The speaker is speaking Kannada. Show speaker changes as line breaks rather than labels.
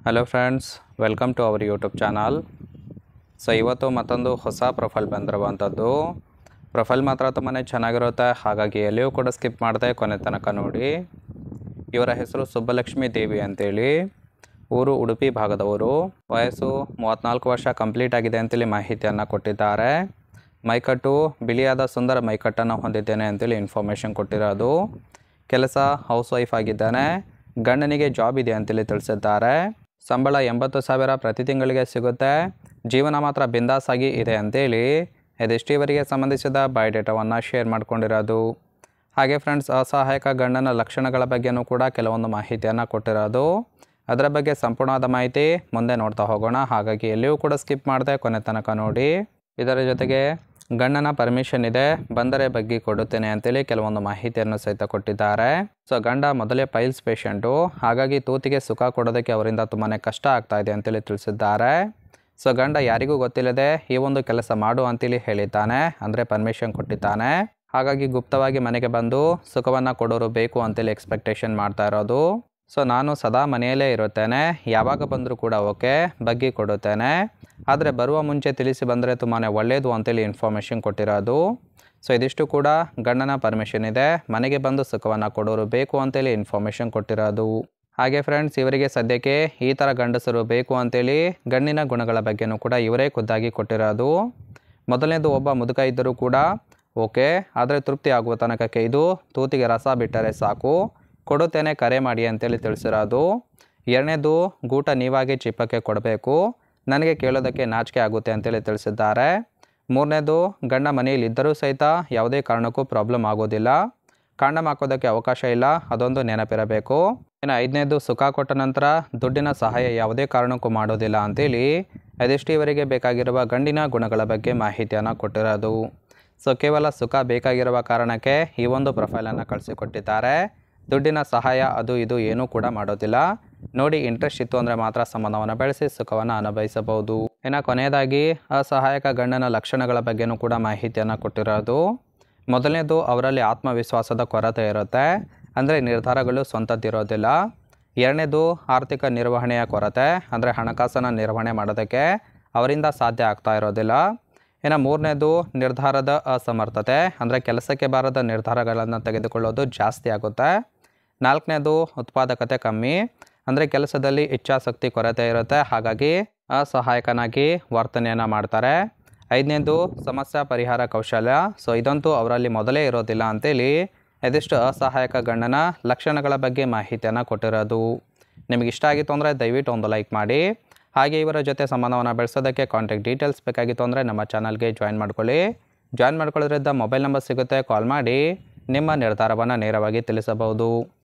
Hello friends, welcome to our YouTube channel. So ಇವತ್ತು ಮತ್ತೊಂದು ಹೊಸ ಪ್ರೊಫೈಲ್ ಬಂದಿರುವಂಥದ್ದು. ಪ್ರೊಫೈಲ್ ಮಾತ್ರ ತುಂಬಾ ಚೆನ್ನಾಗಿರುತ್ತೆ, ಹಾಗಾಗಿ ಎಲ್ಲಿಯೂ ಕೂಡ ಸ್ಕಿಪ್ ಮಾಡದೆ ಕೊನೆ ತನಕ ನೋಡಿ. ಇವರ ಹೆಸರು ಸುಬ್ಬಲಕ್ಷ್ಮಿ ದೇವಿ ಅಂತೇಳಿ, ಊರು ಉಡುಪಿ ಭಾಗದವರು. ವಯಸ್ಸು 34 ವರ್ಷ ಕಂಪ್ಲೀಟ್ ಆಗಿದೆ ಅಂತೇಳಿ ಮಾಹಿತಿಯನ್ನು ಕೊಟ್ಟಿದ್ದಾರೆ. ಮೈಕಟ್ಟು ಬಿಳಿಯಾದ ಸುಂದರ ಮೈಕಟ್ಟನ್ನು ಹೊಂದಿದ್ದೇನೆ ಅಂತೇಳಿ ಇನ್ಫಾರ್ಮೇಷನ್ ಕೊಟ್ಟಿರೋದು. ಕೆಲಸ ಹೌಸ್ ವೈಫ್ ಆಗಿದ್ದಾನೆ. ಗಂಡನಿಗೆ ಜಾಬ್ ಇದೆ ಅಂತೇಳಿ ತಿಳಿಸಿದ್ದಾರೆ. ಸಂಬಳ 80,000 ಪ್ರತಿ ತಿಂಗಳಿಗೆ ಸಿಗುತ್ತೆ. ಜೀವನ ಮಾತ್ರ ಬಿಂದಾಸ್ ಆಗಿ ಇದೆ ಅಂತೇಳಿ ಇದಿಷ್ಟು ಇವರಿಗೆ ಸಂಬಂಧಿಸಿದ ಬಯೋಡೇಟಾವನ್ನು ಶೇರ್ ಮಾಡ್ಕೊಂಡಿರೋದು. ಹಾಗೆ ಫ್ರೆಂಡ್ಸ್, ಅಸಹಾಯಕ ಗಂಡನ ಲಕ್ಷಣಗಳ ಬಗ್ಗೆನೂ ಕೂಡ ಕೆಲವೊಂದು ಮಾಹಿತಿಯನ್ನು ಕೊಟ್ಟಿರೋದು. ಅದರ ಬಗ್ಗೆ ಸಂಪೂರ್ಣವಾದ ಮಾಹಿತಿ ಮುಂದೆ ನೋಡ್ತಾ ಹೋಗೋಣ, ಹಾಗಾಗಿ ಎಲ್ಲಿಯೂ ಕೂಡ ಸ್ಕಿಪ್ ಮಾಡದೆ ಕೊನೆ ತನಕ ನೋಡಿ. ಇದರ ಜೊತೆಗೆ ಗಂಡನ ಪರ್ಮಿಷನ್ ಇದೆ, ಬಂದರೆ ಬಗ್ಗಿ ಕೊಡುತ್ತೇನೆ ಅಂತೇಳಿ ಕೆಲವೊಂದು ಮಾಹಿತಿಯನ್ನು ಸಹಿತ ಕೊಟ್ಟಿದ್ದಾರೆ. ಸೊ ಗಂಡ ಮೊದಲೇ ಪೈಲ್ಸ್ ಪೇಷಂಟು, ಹಾಗಾಗಿ ತೂತಿಗೆ ಸುಖ ಕೊಡೋದಕ್ಕೆ ಅವರಿಂದ ತುಂಬಾ ಕಷ್ಟ ಆಗ್ತಾ ಇದೆ ಅಂತೇಳಿ ತಿಳಿಸಿದ್ದಾರೆ. ಸೊ ಗಂಡ ಯಾರಿಗೂ ಗೊತ್ತಿಲ್ಲದೆ ಈ ಒಂದು ಕೆಲಸ ಮಾಡು ಅಂತೇಳಿ ಹೇಳಿದ್ದಾನೆ, ಅಂದರೆ ಪರ್ಮಿಷನ್ ಕೊಟ್ಟಿದ್ದಾನೆ. ಹಾಗಾಗಿ ಗುಪ್ತವಾಗಿ ಮನೆಗೆ ಬಂದು ಸುಖವನ್ನು ಕೊಡೋರು ಬೇಕು ಅಂತೇಳಿ ಎಕ್ಸ್ಪೆಕ್ಟೇಷನ್ ಮಾಡ್ತಾ ಇರೋದು. ಸೊ ನಾನು ಸದಾ ಮನೆಯಲ್ಲೇ ಇರುತ್ತೇನೆ, ಯಾವಾಗ ಬಂದರೂ ಕೂಡ ಓಕೆ, ಬಗ್ಗಿ ಕೊಡುತ್ತೇನೆ, ಆದರೆ ಬರುವ ಮುಂಚೆ ತಿಳಿಸಿ ಬಂದರೆ ತುಂಬಾ ಒಳ್ಳೆಯದು ಅಂತೇಳಿ ಇನ್ಫಾರ್ಮೇಷನ್ ಕೊಟ್ಟಿರೋದು. ಸೊ ಇದಿಷ್ಟು ಕೂಡ ಗಂಡನ ಪರ್ಮಿಷನ್ ಇದೆ, ಮನೆಗೆ ಬಂದು ಸುಖವನ್ನು ಕೊಡೋರು ಬೇಕು ಅಂತೇಳಿ ಇನ್ಫಾರ್ಮೇಷನ್ ಕೊಟ್ಟಿರೋದು. ಹಾಗೆ ಫ್ರೆಂಡ್ಸ್, ಇವರಿಗೆ ಸದ್ಯಕ್ಕೆ ಈ ಥರ ಗಂಡಸರು ಬೇಕು ಅಂತೇಳಿ ಗಂಡಿನ ಗುಣಗಳ ಬಗ್ಗೆನೂ ಕೂಡ ಇವರೇ ಖುದ್ದಾಗಿ ಕೊಟ್ಟಿರೋದು. ಮೊದಲನೇದು, ಒಬ್ಬ ಮುದುಕ ಇದ್ದರೂ ಕೂಡ ಓಕೆ, ಆದರೆ ತೃಪ್ತಿ ಆಗುವ ತನಕಕ್ಕೆ ಇದು ತೂತಿಗೆ ರಸ ಬಿಟ್ಟರೆ ಸಾಕು, ಕೊಡುತ್ತೇನೆ, ಕರೆ ಮಾಡಿ ಅಂತೇಳಿ ತಿಳಿಸಿರೋದು. ಎರಡನೇದು, ಗೂಟ ನೀವಾಗಿ ಚಿಪ್ಪಕ್ಕೆ ಕೊಡಬೇಕು, ನನಗೆ ಕೇಳೋದಕ್ಕೆ ನಾಚಿಕೆ ಆಗುತ್ತೆ ಅಂತೇಳಿ ತಿಳಿಸಿದ್ದಾರೆ. ಮೂರನೇದು, ಗಂಡ ಮನೆಯಲ್ಲಿ ಇದ್ದರೂ ಸಹಿತ ಯಾವುದೇ ಕಾರಣಕ್ಕೂ ಪ್ರಾಬ್ಲಮ್ ಆಗೋದಿಲ್ಲ, ಕಾಂಡಮ್ ಹಾಕೋದಕ್ಕೆ ಅವಕಾಶ ಇಲ್ಲ, ಅದೊಂದು ನೆನಪಿರಬೇಕು. ಇನ್ನು ಐದನೇದು, ಸುಖ ಕೊಟ್ಟ ನಂತರ ದುಡ್ಡಿನ ಸಹಾಯ ಯಾವುದೇ ಕಾರಣಕ್ಕೂ ಮಾಡೋದಿಲ್ಲ ಅಂತೇಳಿ ಅದೆಷ್ಟು ಇವರಿಗೆ ಬೇಕಾಗಿರುವ ಗಂಡಿನ ಗುಣಗಳ ಬಗ್ಗೆ ಮಾಹಿತಿಯನ್ನು ಕೊಟ್ಟಿರೋದು. ಸೊ ಕೇವಲ ಸುಖ ಬೇಕಾಗಿರುವ ಕಾರಣಕ್ಕೆ ಈ ಒಂದು ಪ್ರೊಫೈಲನ್ನು ಕಳಿಸಿಕೊಟ್ಟಿದ್ದಾರೆ. ದುಡ್ಡಿನ ಸಹಾಯ ಅದು ಇದು ಏನೂ ಕೂಡ ಮಾಡೋದಿಲ್ಲ. ನೋಡಿ, ಇಂಟ್ರೆಸ್ಟ್ ಇತ್ತು ಅಂದರೆ ಮಾತ್ರ ಸಂಬಂಧವನ್ನು ಬೆಳೆಸಿ ಸುಖವನ್ನು ಅನುಭವಿಸಬಹುದು. ಇನ್ನು ಕೊನೆಯದಾಗಿ ಅಸಹಾಯಕ ಗಂಡನ ಲಕ್ಷಣಗಳ ಬಗ್ಗೆನೂ ಕೂಡ ಮಾಹಿತಿಯನ್ನು ಕೊಟ್ಟಿರೋದು. ಮೊದಲನೇದು, ಅವರಲ್ಲಿ ಆತ್ಮವಿಶ್ವಾಸದ ಕೊರತೆ ಇರುತ್ತೆ, ಅಂದರೆ ನಿರ್ಧಾರಗಳು ಸ್ವಂತದ್ದಿರೋದಿಲ್ಲ. ಎರಡನೇದು, ಆರ್ಥಿಕ ನಿರ್ವಹಣೆಯ ಕೊರತೆ, ಅಂದರೆ ಹಣಕಾಸನ್ನು ನಿರ್ವಹಣೆ ಮಾಡೋದಕ್ಕೆ ಅವರಿಂದ ಸಾಧ್ಯ ಆಗ್ತಾ ಇರೋದಿಲ್ಲ. ಇನ್ನು ಮೂರನೇದು, ನಿರ್ಧಾರದ ಅಸಮರ್ಥತೆ, ಅಂದರೆ ಕೆಲಸಕ್ಕೆ ಬಾರದ ನಿರ್ಧಾರಗಳನ್ನು ತೆಗೆದುಕೊಳ್ಳೋದು ಜಾಸ್ತಿ ಆಗುತ್ತೆ. ನಾಲ್ಕನೇದು, ಉತ್ಪಾದಕತೆ ಕಮ್ಮಿ, ಅಂದರೆ ಕೆಲಸದಲ್ಲಿ ಇಚ್ಛಾಶಕ್ತಿ ಕೊರತೆ ಇರುತ್ತೆ, ಹಾಗಾಗಿ ಅಸಹಾಯಕನಾಗಿ ವರ್ತನೆಯನ್ನು ಮಾಡ್ತಾರೆ. ಐದನೇದು, ಸಮಸ್ಯೆ ಪರಿಹಾರ ಕೌಶಲ್ಯ, ಸೊ ಇದಂತೂ ಅವರಲ್ಲಿ ಮೊದಲೇ ಇರೋದಿಲ್ಲ ಅಂತೇಳಿ ಇದಿಷ್ಟು ಅಸಹಾಯಕ ಗಂಡನ ಲಕ್ಷಣಗಳ ಬಗ್ಗೆ ಮಾಹಿತಿಯನ್ನು ಕೊಟ್ಟಿರೋದು. ನಿಮಗೆ ಇಷ್ಟ ಆಗಿತ್ತು ಅಂದರೆ ದಯವಿಟ್ಟು ಒಂದು ಲೈಕ್ ಮಾಡಿ. ಹಾಗೆ ಇವರ ಜೊತೆ ಸಂಬಂಧವನ್ನು ಬೆಳೆಸೋದಕ್ಕೆ ಕಾಂಟ್ಯಾಕ್ಟ್ ಡೀಟೇಲ್ಸ್ ಬೇಕಾಗಿತ್ತು ಅಂದರೆ ನಮ್ಮ ಚಾನಲ್ಗೆ ಜಾಯಿನ್ ಮಾಡ್ಕೊಳ್ಳಿ. ಜಾಯಿನ್ ಮಾಡ್ಕೊಳ್ಳೋದ್ರಿಂದ ಮೊಬೈಲ್ ನಂಬರ್ ಸಿಗುತ್ತೆ, ಕಾಲ್ ಮಾಡಿ ನಿಮ್ಮ ನಿರ್ಧಾರವನ್ನು ನೇರವಾಗಿ ತಿಳಿಸಬಹುದು.